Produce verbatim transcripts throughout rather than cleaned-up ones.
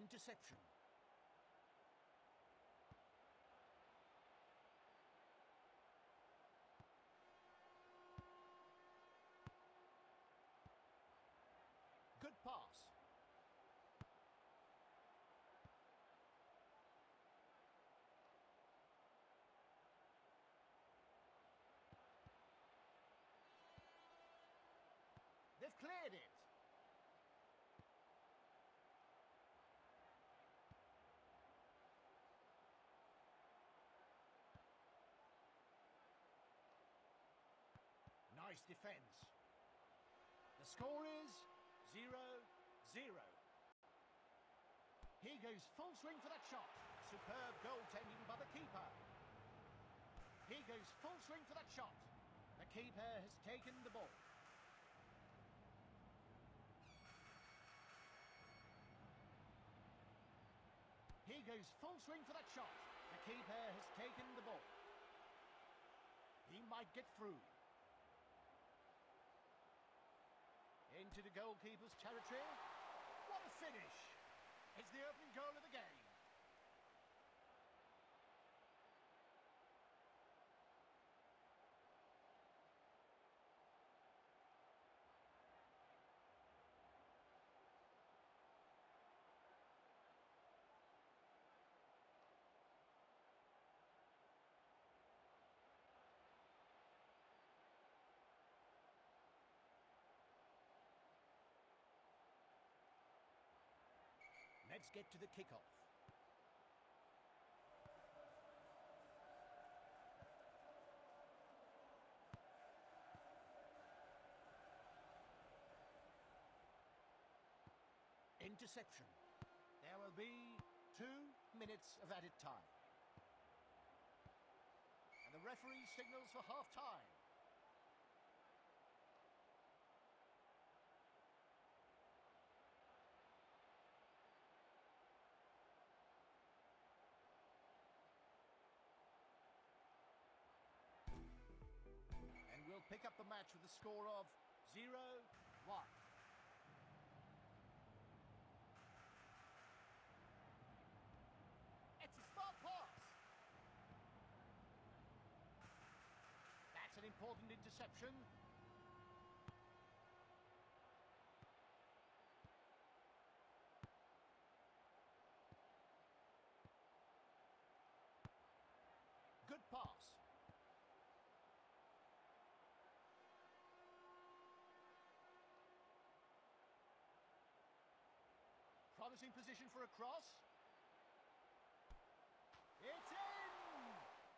Interception. Good pass. They've cleared it. Nice defence. The score is zero zero. He goes full swing for that shot. Superb goaltending by the keeper. He goes full swing for that shot. The keeper has taken the ball. He goes full swing for that shot. The keeper has taken the ball. He might get through. Into the goalkeeper's territory. What a finish! It's the opening goal of the game. Let's get to the kickoff. Interception. There will be two minutes of added time. And the referee signals for half-time. And we'll pick up the match with a score of zero one. It's a smart pass. That's an important interception. Good pass. Promising position for a cross. It's in!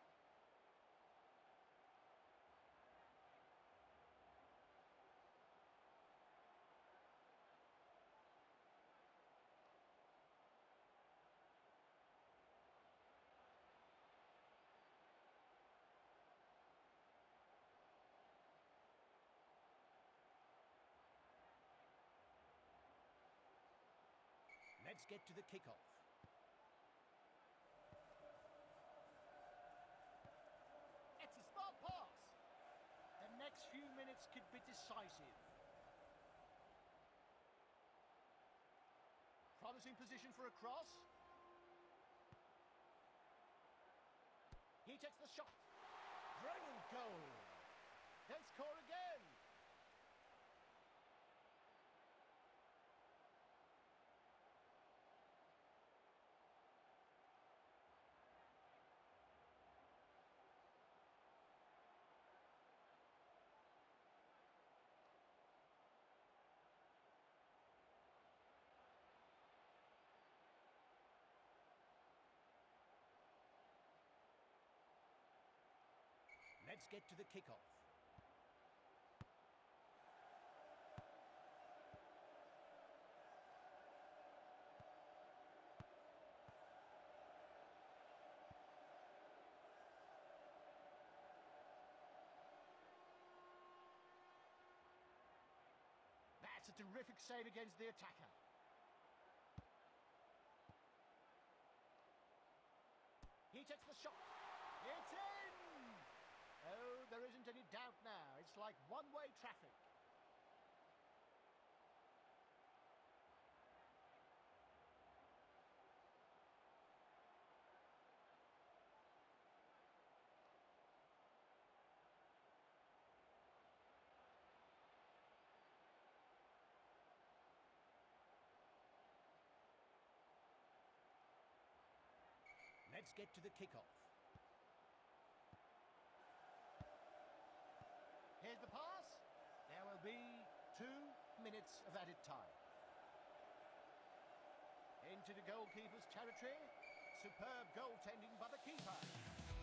Let's get to the kickoff. It's a smart pass. The next few minutes could be decisive. Promising position for a cross. He takes the shot. Brilliant goal. They'll score again. Let's get to the kickoff. That's a terrific save against the attacker. He takes the shot. It's in! Oh, there isn't any doubt now. It's like one-way traffic. Let's get to the kickoff. Here's the pass. There will be two minutes of added time. Into the goalkeeper's territory. Superb goaltending by the keeper.